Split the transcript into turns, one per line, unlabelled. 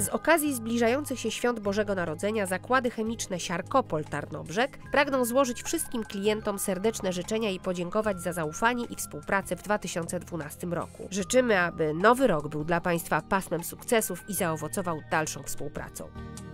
Z okazji zbliżających się świąt Bożego Narodzenia zakłady chemiczne Siarkopol Tarnobrzeg pragną złożyć wszystkim klientom serdeczne życzenia i podziękować za zaufanie i współpracę w 2012 roku. Życzymy, aby nowy rok był dla Państwa pasmem sukcesów i zaowocował dalszą współpracą.